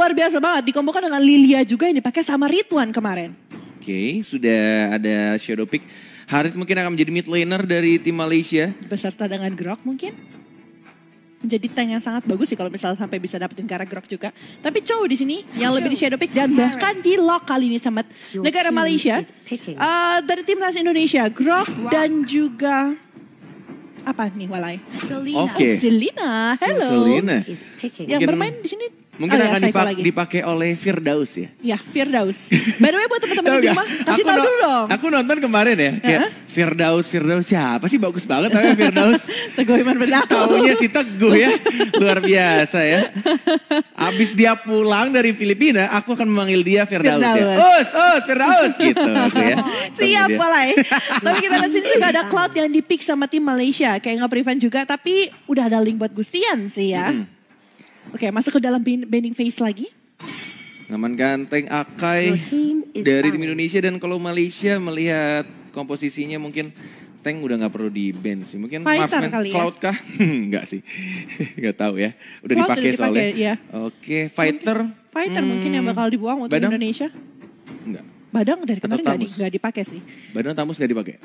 luar biasa banget. Dikombokan dengan Lilia juga yang dipakai sama Ridwan kemarin. Oke, sudah ada shadow pick. Harith mungkin akan menjadi mid laner dari tim Malaysia. Beserta dengan Grok mungkin. Menjadi tank yang sangat bagus sih kalau misalnya sampai bisa dapetin Kara Grok juga. Tapi Chow di sini yang lebih di shadow pick dan bahkan di lock kali ini sama negara Malaysia. Dari timnas Indonesia, Grok dan juga apa nih Walai? Oke. Selina, hello. Selina. Yang bermain di sini. Mungkin akan dipakai oleh Firdaus ya? Ya, Firdaus. By the way buat teman-teman di rumah, kasih tahu dulu dong. Aku nonton kemarin ya, kayak Firdaus siapa sih, bagus banget namanya Firdaus. Teguh Iman Bernal. Taunya si Teguh ya, luar biasa ya. Abis dia pulang dari Filipina, aku akan memanggil dia Firdaus ya. Firdaus gitu ya. Siap Walai. Tapi kita lihat sini juga ada Cloud yang di-pick sama tim Malaysia. Kayak nge-prevent juga, tapi udah ada link buat Gustian sih ya. Oke, masuk ke dalam bending phase lagi. Ngamankan tank Akai dari tim Indonesia, dan kalau Malaysia melihat komposisinya mungkin tank udah gak perlu di ban sih. Mungkin Marksman Cloud kah? Enggak sih, gak tahu ya. Udah dipakai soalnya. Iya. Oke, Fighter mungkin yang bakal dibuang untuk Badang? Indonesia. Enggak. Badang dari kemarin gak dipakai sih. Badang Tamus gak dipakai?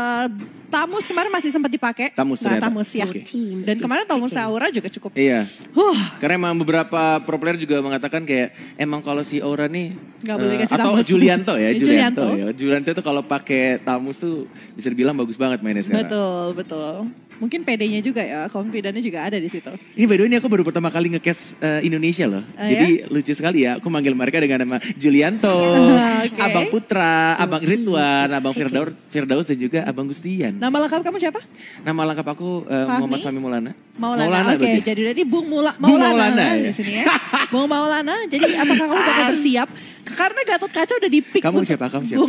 Tamus kemarin masih sempat dipakai. Tamus ya. Okay. Dan kemarin Tamus Aura juga cukup. Iya. Karena emang beberapa pro player juga mengatakan kayak emang kalau si Aura nih gak boleh kasih atau Tamus. Julianto ya. Julianto tuh kalau pakai Tamus tuh bisa dibilang bagus banget mainnya sekarang. Betul. Mungkin PD-nya juga ya, confidence-nya juga ada di situ. Ini by the way, ini aku baru pertama kali nge-cast Indonesia loh. Jadi lucu sekali ya, aku manggil mereka dengan nama Julianto, Abang Putra, Abang Ridwan, Abang Firdaus dan juga Abang Gustian. Nama lengkap kamu siapa? Nama lengkap aku Muhammad Fahmi Maulana. Oke, jadi berarti Bung Maulana di sini ya. Bung Maulana, jadi apakah kamu bakal bersiap? Karena Gatot Kaca udah di-pick kamu siapa?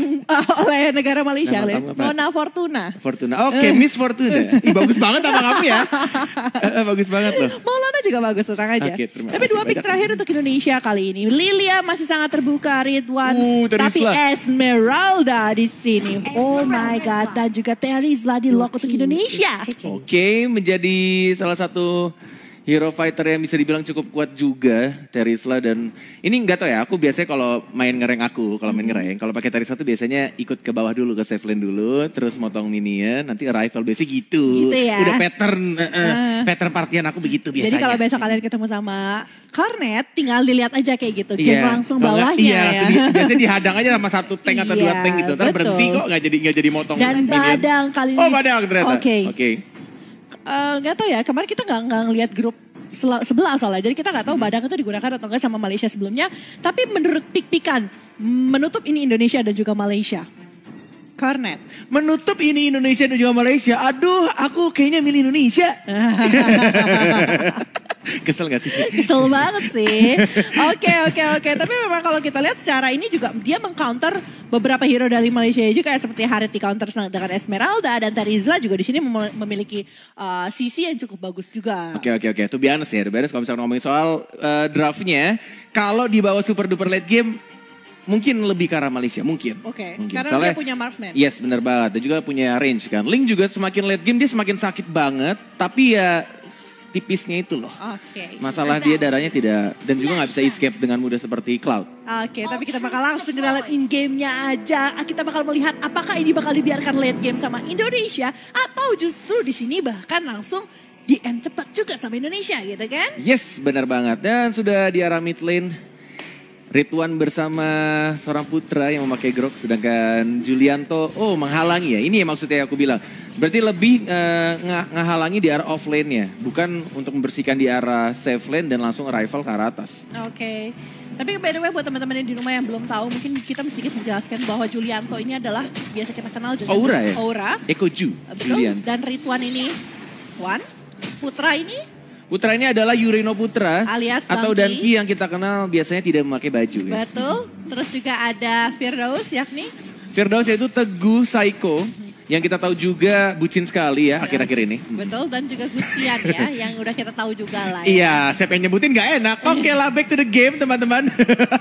oleh negara Malaysia. Mona Fortuna. Oke, Miss Fortuna. Ih, bagus banget sama kamu ya. Bagus banget loh. Maulana juga bagus, tenang aja. Tapi dua pick terakhir untuk Indonesia kali ini. Lilia masih sangat terbuka, Ridwan. Tapi Esmeralda di sini. Oh my God. Dan juga Terizla di lock untuk Indonesia. Oke, menjadi salah satu hero fighter yang bisa dibilang cukup kuat juga, Terizla. Dan ini enggak tau ya, aku biasanya kalau main ngereng kalau pakai Terizla tuh biasanya ikut ke bawah dulu, ke save lane dulu, terus motong minion, nanti arrival biasanya gitu. Ya? Udah pattern partian aku begitu biasanya. Jadi kalau besok kalian ketemu sama Cornet, tinggal dilihat aja kayak gitu, game langsung bawahnya ya. Biasanya dihadang aja sama satu tank atau dua tank gitu, ntar berhenti kok nggak jadi motong dan minion. Badang kali ini. Oh Badang ternyata. Oke. Gak tau ya, kemarin kita gak ngeliat grup sebelah soalnya. Jadi kita gak tahu Badang itu digunakan atau enggak sama Malaysia sebelumnya. Tapi menurut pick-pickan, menutup ini Indonesia dan juga Malaysia. Cornet. Menutup ini Indonesia dan juga Malaysia. Aduh, aku kayaknya milih Indonesia. Kesel gak sih? Kesel banget sih. Oke. Tapi memang kalau kita lihat secara ini juga dia mengcounter beberapa hero dari Malaysia juga, seperti Harith di counter dengan Esmeralda, dan Terizla juga di sini memiliki sisi yang cukup bagus juga. Oke. To be honest kalau misalnya ngomongin soal draftnya, kalau di bawah super duper late game, mungkin lebih ke arah Malaysia, mungkin. Oke, karena soalnya, dia punya marksman. Yes, benar banget. Dan juga punya range kan. Link juga semakin late game dia semakin sakit banget, tapi ya tipisnya itu loh. Masalah dia darahnya tidak, dan juga gak bisa escape dengan mudah seperti Cloud. Tapi kita bakal langsung ke dalam in-game-nya aja. Kita bakal melihat apakah ini bakal dibiarkan late game sama Indonesia, atau justru di sini bahkan langsung di-end cepat juga sama Indonesia gitu kan? Yes, benar banget. Dan sudah di arah mid lane, Ridwan bersama seorang putra yang memakai Grok, sedangkan Julianto menghalangi ya. Ini yang maksudnya aku bilang. Berarti lebih ngehalangi di arah off lane-nya, bukan untuk membersihkan di arah safe lane dan langsung arrival ke arah atas. Oke. Tapi by the way buat teman-teman yang di rumah yang belum tahu, mungkin kita sedikit menjelaskan bahwa Julianto ini adalah biasa kita kenal dengan Aura ya? Aura. Ekoju. Betul. Dan Ridwan ini Putra ini? Putra ini adalah Yurino Putra alias atau Danki yang kita kenal biasanya tidak memakai baju. Ya. Betul. Terus juga ada Firdaus yakni? Firdaus yaitu Teguh Saiko yang kita tahu juga bucin sekali ya akhir-akhir ini. Betul, dan juga Gustian ya yang udah kita tahu juga lah. Iya, saya pengen nyebutin gak enak. Oke lah, back to the game teman-teman.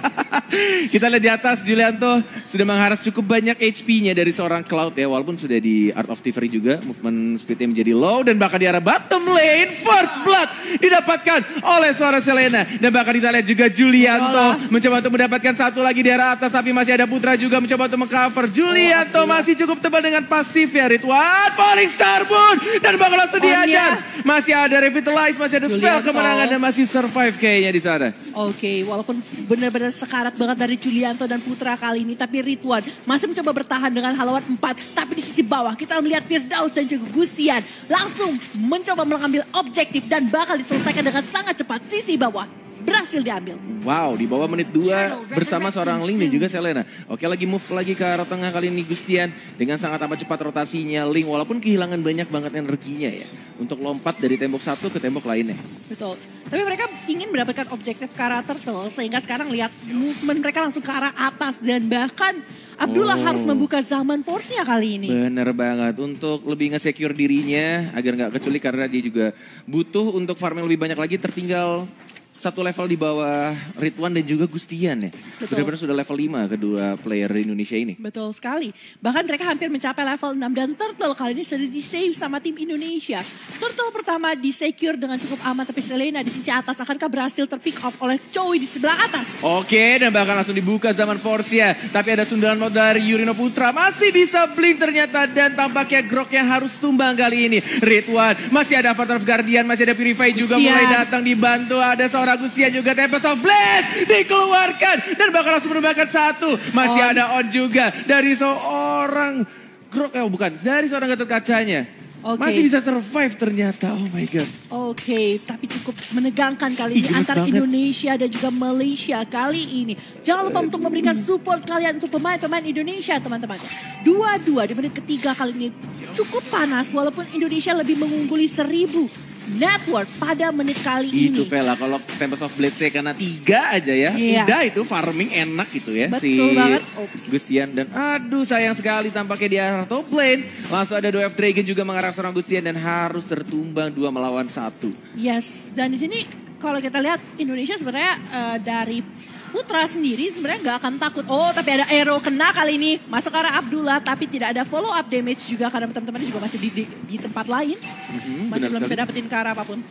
Kita lihat di atas, Julianto sudah mengharap cukup banyak HP-nya dari seorang Cloud ya. Walaupun sudah di Art of Thievery juga, movement speed-nya menjadi low. Dan bahkan di arah bottom lane, First Blood didapatkan oleh seorang Selena. Dan bahkan kita lihat juga Julianto mencoba untuk mendapatkan satu lagi di arah atas. Tapi masih ada Putra juga mencoba untuk mengcover. Julianto masih cukup tebal dengan pasif ya, Ridwan. Falling Star Moon. Dan bakal langsung diajar. Masih ada Revitalize, masih ada spell kemenangan dan masih survive kayaknya di sana. Oke, walaupun benar-benar sekarat banget dari Julianto dan Putra kali ini, tapi Ridwan masih mencoba bertahan dengan halawan 4. Tapi di sisi bawah kita melihat Firdaus dan juga Gustian langsung mencoba mengambil objektif dan bakal diselesaikan dengan sangat cepat. Sisi bawah berhasil diambil. Wow, di bawah menit 2 bersama seorang Ling dan juga Selena. Oke, lagi move lagi ke arah tengah kali ini Gustian. Dengan sangat amat cepat rotasinya Ling, walaupun kehilangan banyak banget energinya ya. Untuk lompat dari tembok satu ke tembok lainnya. Betul. Tapi mereka ingin mendapatkan objektif karakter tuh. Sehingga sekarang lihat movement mereka langsung ke arah atas. Dan bahkan Abdullah harus membuka zaman force-nya kali ini. Bener banget. Untuk lebih nge-secure dirinya agar nggak kecuali karena dia juga butuh untuk farming lebih banyak lagi. Tertinggal satu level di bawah Ridwan dan juga Gustian ya. Benar-benar sudah level 5 kedua player Indonesia ini. Betul sekali. Bahkan mereka hampir mencapai level 6 dan Turtle kali ini sudah di-save sama tim Indonesia. Turtle pertama di-secure dengan cukup aman, tapi Selena di sisi atas akankah berhasil terpick off oleh Choi di sebelah atas. Oke, dan bahkan langsung dibuka zaman force-nya. Tapi ada sundalan mod dari Yurino Putra. Masih bisa blink ternyata dan tampaknya Grok yang harus tumbang kali ini. Ridwan, masih ada Avatar of Guardian, masih ada Purify juga mulai datang dibantu. Ada seorang Gustian juga, Tempest of Blast dikeluarkan dan bakal langsung menembakkan satu. Masih ada on juga dari seorang Grok, bukan, dari seorang Gatot Kacanya. Masih bisa survive ternyata, oh my god. Oke, tapi cukup menegangkan kali ini antara Indonesia dan juga Malaysia kali ini. Jangan lupa untuk memberikan support kalian untuk pemain-pemain Indonesia teman-teman. 2-2 di menit ketiga kali ini cukup panas walaupun Indonesia lebih mengungguli 1000 network pada menit kali ini. Itu Vela, kalau Tempest of Blade saya kena 3 aja ya. Udah itu farming enak gitu ya. Betul banget. Gustian dan aduh sayang sekali tampaknya di arah top lane. Langsung ada 2F Dragon juga mengarah seorang Gustian dan harus tertumbang 2 melawan 1. Yes, dan di sini kalau kita lihat Indonesia sebenarnya dari Putra sendiri sebenarnya nggak akan takut. Oh, tapi ada arrow kena kali ini. Masuk ke arah Abdullah, tapi tidak ada follow up damage juga karena teman-teman juga masih di tempat lain. Masih belum bisa dapetin ke arah apapun.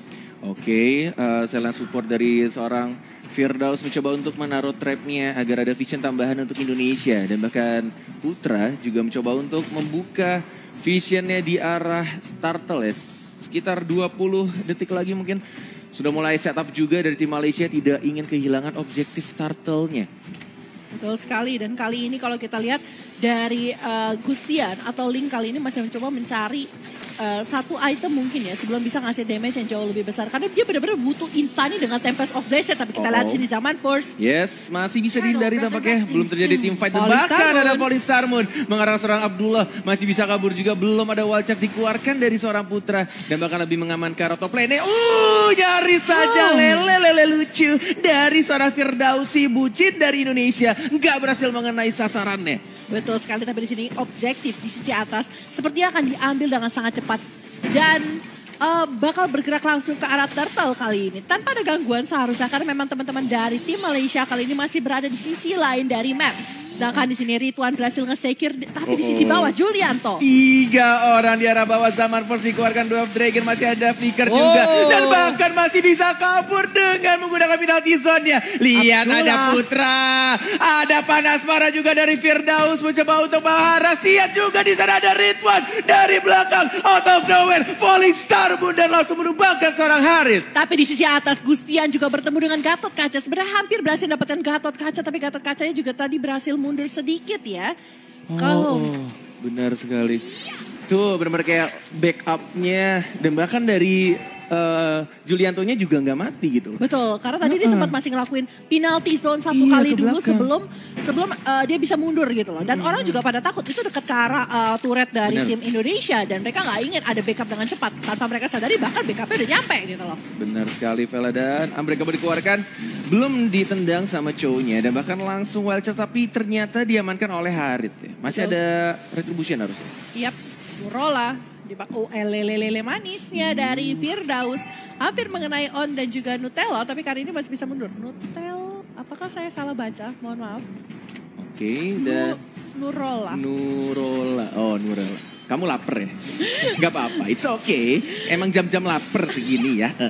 Oke, selain support dari seorang Firdaus mencoba untuk menaruh trapnya agar ada vision tambahan untuk Indonesia. Dan bahkan Putra juga mencoba untuk membuka visionnya di arah Turtle ya. Sekitar 20 detik lagi mungkin. Sudah mulai setup juga dari tim Malaysia, tidak ingin kehilangan objektif Turtle-nya. Betul sekali, dan kali ini kalau kita lihat dari Gustian atau Ling kali ini masih mencoba mencari satu item mungkin ya sebelum bisa ngasih damage yang jauh lebih besar. Karena dia benar-benar butuh instantly dengan Tempest of Blade. Tapi kita lihat sini zaman Force. Yes, masih bisa dihindari tampaknya. Belum terjadi team fight. Dan bahkan ada Falling Star Moon mengarah seorang Abdullah. Masih bisa kabur juga. Belum ada wall check dikeluarkan dari seorang Putra. Dan bahkan lebih mengamankan top lane. Nyaris saja lele lucu. Dari seorang Firdausi bucin dari Indonesia. Nggak berhasil mengenai sasarannya. Betul sekali, tapi di sini objektif di sisi atas sepertinya akan diambil dengan sangat cepat dan bakal bergerak langsung ke arah Turtle kali ini tanpa ada gangguan seharusnya karena memang teman-teman dari tim Malaysia kali ini masih berada di sisi lain dari map. Sedangkan di sini Ridwan berhasil nge-secure, tapi di sisi bawah Julianto. 3 orang di arah bawah zaman Force dikeluarkan 2 Dragon, masih ada Flicker juga. Dan bahkan masih bisa kabur dengan menggunakan penalty zone-nya. Lihat Abdullah. Ada Putra, ada Panas Marah juga dari Firdaus mencoba untuk mengharas. Lihat juga di sana ada Ridwan dari belakang, out of nowhere, Falling Star Moon dan langsung menumbangkan seorang Haris. Tapi di sisi atas Gustian juga bertemu dengan Gatot Kaca. Sebenarnya hampir berhasil dapatkan Gatot Kaca, tapi Gatot Kacanya juga tadi berhasil mundur sedikit ya. Benar sekali. Tuh benar-benar kayak backupnya dan bahkan dari Juliantonya juga nggak mati gitu. Betul, karena tadi dia sempat masih ngelakuin penalty zone satu kali dulu sebelum dia bisa mundur gitu loh. Dan orang juga pada takut itu dekat ke arah turret dari tim Indonesia dan mereka nggak ingin ada backup dengan cepat. Tanpa mereka sadari bahkan backupnya udah nyampe gitu loh. Benar sekali Vela, dan mereka dikeluarkan belum ditendang sama Chow-nya dan bahkan langsung wild charge, tapi ternyata diamankan oleh Harith ya. Masih ada retribution harusnya. Yap. Nurola. Lele manisnya dari Firdaus. Hampir mengenai On dan juga Nutella. Tapi kali ini masih bisa mundur. Nutella, apakah saya salah baca? Mohon maaf. Oke, dan Nurola. Oh, Nurola. Kamu lapar ya? Gak apa-apa, it's okay. Emang jam-jam lapar segini ya.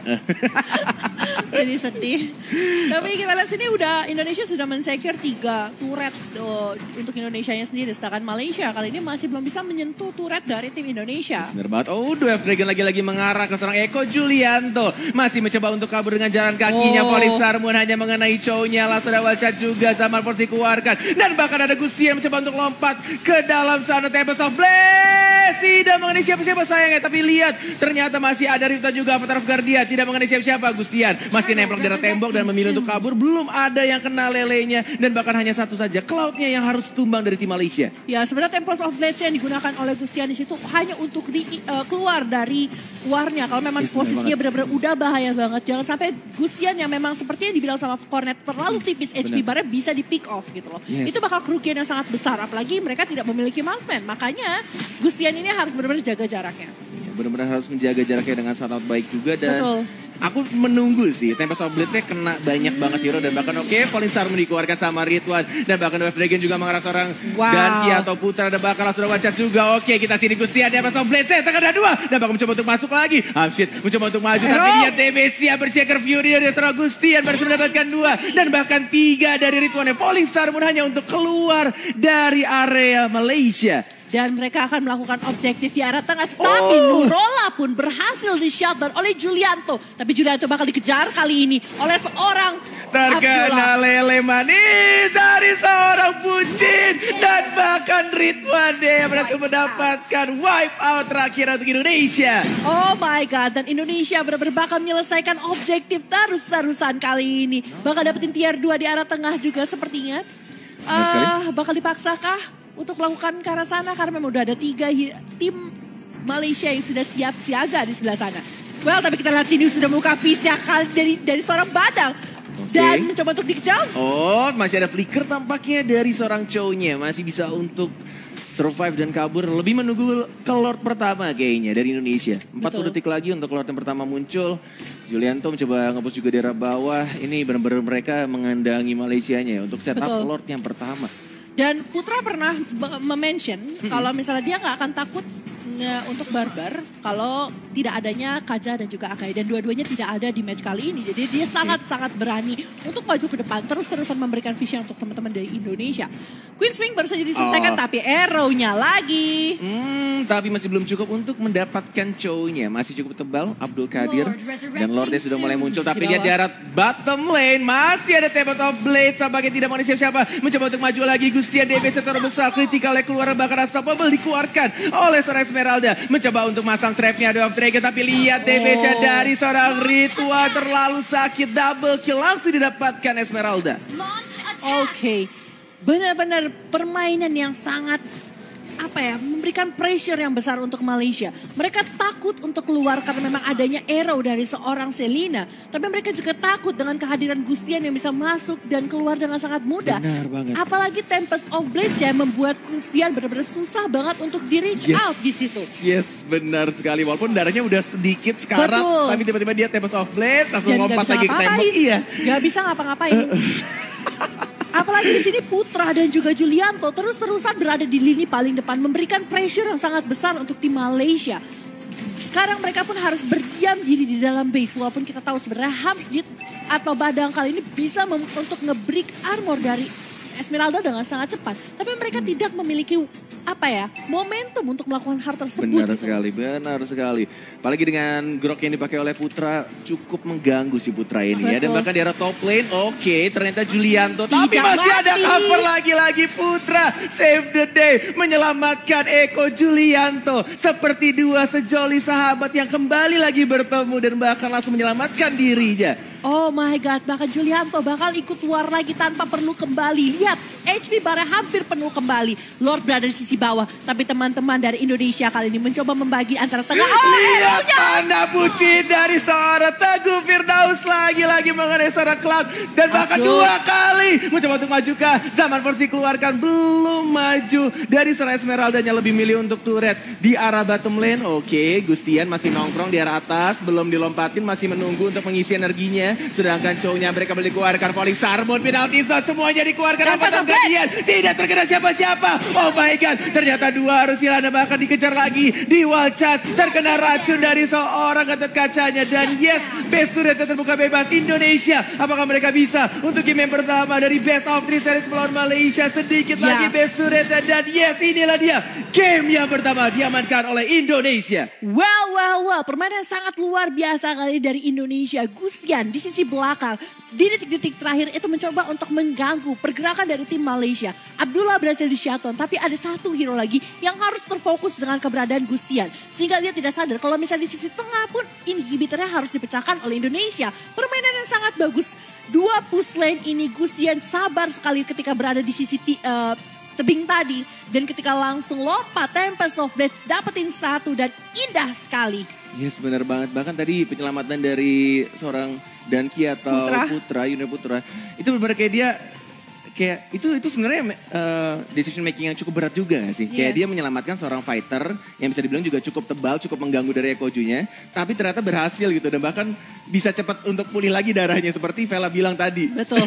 Jadi sedih. Tapi kita lihat sini udah Indonesia sudah men-secure 3 turret untuk Indonesianya sendiri. Sedangkan Malaysia kali ini masih belum bisa menyentuh turret dari tim Indonesia. Bener banget. Oh, Dwarf Dragon lagi-lagi mengarah ke seorang Eko Julianto. Masih mencoba untuk kabur dengan jalan kakinya. Polistar Moon hanya mengenai cownya. Langsung ada Walcat juga. Zaman Force dikeluarkan. Dan bahkan ada Gustian mencoba untuk lompat ke dalam sana. Tempest of Blade. Tidak mengenai siapa-siapa sayangnya. Tapi lihat, ternyata masih ada Rifta juga. Avatar of Guardian. Tidak mengenai siapa-siapa. Gustian masih nempel di tembok dan memilih untuk kabur. Belum ada yang kena lelenya. Dan bahkan hanya satu saja. Cloud-nya yang harus tumbang dari tim Malaysia. Ya, sebenarnya Tempest of Blades yang digunakan oleh Gustian di situ hanya untuk keluar dari warnya. Kalau memang posisinya benar-benar udah bahaya banget. Jangan sampai Gustian yang memang seperti yang dibilang sama Cornet terlalu tipis HP barnya bisa di pick off gitu loh. Itu bakal kerugian yang sangat besar. Apalagi mereka tidak memiliki marksman. Makanya Gustian ini harus benar-benar jaga jaraknya. Benar-benar harus menjaga jaraknya dengan sangat baik juga. Dan aku menunggu sih Tempest of Blade-nya kena banyak banget hero. Dan bahkan Falling Star dikeluarkan sama Ridwan. Dan bahkan Dwarf Dragon juga mengarah seorang Ganki atau Putra. Dan bahkan langsung Wancat juga. Oke, kita sini Gustian Tempest of Blade. Tengah ada 2. Dan bahkan mencoba untuk masuk lagi. Hamshit mencoba untuk maju. Tapi lihat DBC berceker Fury dari seorang Gustian. Baru mendapatkan 2. Dan bahkan 3 dari Ridwan. Falling Star hanya untuk keluar dari area Malaysia. Dan mereka akan melakukan objektif di arah tengah. Tapi Nurola pun berhasil di-shutdown oleh Julianto. Tapi Julianto bakal dikejar kali ini oleh seorang terkena lele manis dari seorang Pucin. Dan bahkan Ridwan yang berhasil mendapatkan wipe out terakhir untuk Indonesia. Oh my god. Dan Indonesia benar-benar bakal menyelesaikan objektif terus-terusan kali ini. Bakal dapetin tier 2 di arah tengah juga sepertinya. Bakal dipaksakah untuk melakukan ke arah sana karena memang udah ada 3 tim Malaysia yang sudah siap siaga di sebelah sana. Well, tapi kita lihat sini sudah membuka pisah dari seorang Badang. Dan mencoba untuk dikejar. Oh, masih ada flicker tampaknya dari seorang cownya. Masih bisa untuk survive dan kabur. Lebih menunggu ke Lord pertama kayaknya dari Indonesia. 40 detik lagi untuk Lord yang pertama muncul. Julianto mencoba nge-push juga di arah bawah. Ini benar-benar mereka mengandangi Malaysianya untuk setup Lord yang pertama. Dan Putra pernah mention kalau misalnya dia nggak akan takut untuk Barbar kalau tidak adanya Kaja dan juga Akai. Dan dua-duanya tidak ada di match kali ini. Jadi dia sangat-sangat berani untuk maju ke depan. Terus-terusan memberikan vision untuk teman-teman dari Indonesia. Queen Swing baru saja diselesaikan tapi arrow-nya lagi. Tapi masih belum cukup untuk mendapatkan cownya. Masih cukup tebal Abdul Qadir. Dan Lordnya sudah mulai muncul. Tapi lihat di arah bottom lane. Masih ada Tempest of Blade. Tampaknya tidak mau siapa-siapa. Mencoba untuk maju lagi. Gustian DB setor besar. Critical keluar bahkan unstoppable dikeluarkan oleh seorang Esmeralda. Mencoba untuk masang trapnya Dwarf Dragon. Tapi lihat DB dari seorang Ritual terlalu sakit. Double kill langsung didapatkan Esmeralda. Oke. Benar-benar permainan yang sangat memberikan pressure yang besar untuk Malaysia. Mereka takut untuk keluar karena memang adanya arrow dari seorang Selina. Tapi mereka juga takut dengan kehadiran Gustian yang bisa masuk dan keluar dengan sangat mudah. Benar banget. Apalagi Tempest of Blades yang membuat Gustian benar-benar susah banget untuk di reach out di situ. Yes, benar sekali. Walaupun darahnya udah sedikit sekarang. Tapi tiba-tiba dia Tempest of Blades langsung lompat lagi ke tembok. Iya. Gak bisa ngapa-ngapain. Apalagi di sini Putra dan juga Julianto terus-terusan berada di lini paling depan memberikan pressure yang sangat besar untuk tim Malaysia. Sekarang mereka pun harus berdiam diri di dalam base walaupun kita tahu sebenarnya Hamsjit atau Badang kali ini bisa untuk nge-break armor dari Esmeralda dengan sangat cepat. Tapi mereka tidak memiliki momentum untuk melakukan hal tersebut. Benar sekali. Apalagi dengan grok yang dipakai oleh Putra cukup mengganggu si Putra ini. Dan bahkan di arah top lane, ternyata Julianto. Tapi masih ada cover lagi Putra. Save the day, menyelamatkan Eko Julianto. Seperti 2 sejoli sahabat yang kembali lagi bertemu dan bahkan langsung menyelamatkan dirinya. Oh my God, bahkan Julianto bakal ikut keluar lagi tanpa perlu kembali. Lihat, HP Bara hampir penuh kembali. Lord berada di sisi bawah, tapi teman-teman dari Indonesia kali ini mencoba membagi antara tengah. Lihat tanda puji dari seorang Teguh Firdaus lagi-lagi mengenai seorang Cloud. Dan bahkan 2 kali mencoba untuk maju ke Zaman Versi keluarkan. Belum maju dari seorang Esmeraldanya, lebih milih untuk turret di arah bottom lane. Oke, Gustian masih nongkrong di arah atas, belum dilompatin, masih menunggu untuk mengisi energinya. Sedangkan cowoknya mereka boleh keluarkan Falling Sarmon, penalti zone semuanya dikeluarkan. Apa Guardian tidak terkena siapa-siapa. Oh my God, ternyata 2 harus hilang dan bahkan dikejar lagi di wall chat. Terkena racun dari seorang Gatot Kacanya dan yes, best turret terbuka bebas Indonesia. Apakah mereka bisa untuk game yang pertama dari Best of 3 series melawan Malaysia? Sedikit lagi best turret dan yes, inilah dia game yang pertama diamankan oleh Indonesia. Well, permainan sangat luar biasa kali dari Indonesia. Gustian di sisi belakang di detik-detik terakhir itu mencoba untuk mengganggu pergerakan dari tim Malaysia. Abdullah berhasil di shutdown, tapi ada satu hero lagi yang harus terfokus dengan keberadaan Gustian. Sehingga dia tidak sadar kalau misalnya di sisi tengah pun inhibitornya harus dipecahkan oleh Indonesia. Permainan yang sangat bagus. 2 push lane ini Gustian sabar sekali ketika berada di sisi tebing tadi. Dan ketika langsung lompat Tempest of Blades dapetin 1 dan indah sekali. Yes, benar banget. Bahkan tadi penyelamatan dari seorang Danki atau Putra, Yuna Putra. Itu benar kayak dia, kayak itu sebenarnya decision making yang cukup berat juga gak sih? Kayak dia menyelamatkan seorang fighter yang bisa dibilang juga cukup tebal, cukup mengganggu dari Ekojunya. Tapi ternyata berhasil gitu dan bahkan bisa cepat untuk pulih lagi darahnya seperti Vela bilang tadi. Betul.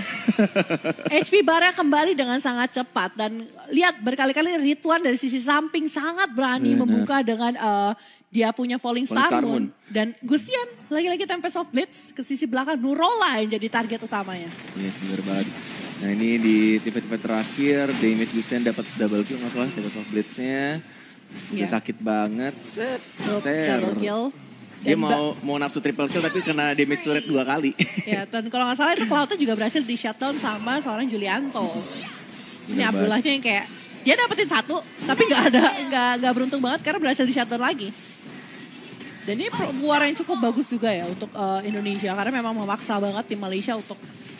HP Bara kembali dengan sangat cepat dan lihat berkali-kali Ridwan dari sisi samping sangat berani membuka dengan dia punya Falling Star Moon. Dan Gustian lagi-lagi Tempest of Blades ke sisi belakang Nurola yang jadi target utamanya. Yes, benar banget. Nah ini di tipe-tipe terakhir damage Gustian dapat double kill nggak salah Tempest of Blades-nya. Udah sakit banget. Double kill. Dia mau nafsu triple kill tapi kena damage turret 2 kali. Ya, dan kalau nggak salah itu Cloud-nya juga berhasil di shutdown sama seorang Julianto. Ini Abdullahnya yang kayak dia dapetin 1 tapi nggak beruntung banget karena berhasil di shutdown lagi. Dan ini war yang cukup bagus juga ya untuk Indonesia karena memang memaksa banget tim Malaysia untuk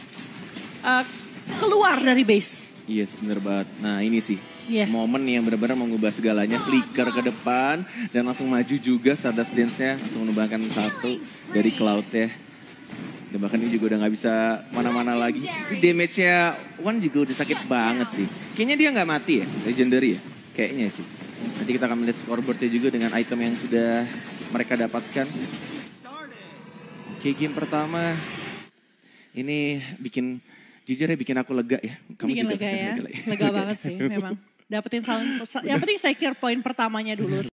keluar dari base. Yes, bener banget. Nah ini sih momen yang benar-benar mengubah segalanya. Flicker ke depan dan langsung maju juga Stardust Dance-nya. Langsung menumbangkan 1 dari Cloud ya. Dan bahkan ini juga udah gak bisa mana-mana lagi. Damage-nya Wan juga udah sakit banget sih. Kayaknya dia gak mati ya, legendary ya. Kayaknya sih. Nanti kita akan melihat scoreboard-nya juga dengan item yang sudah mereka dapatkan. Oke, game pertama ini jujur ya bikin aku lega ya. Kamu bikin lega ya, lega banget sih memang. Dapetin yang penting secure poin pertamanya dulu.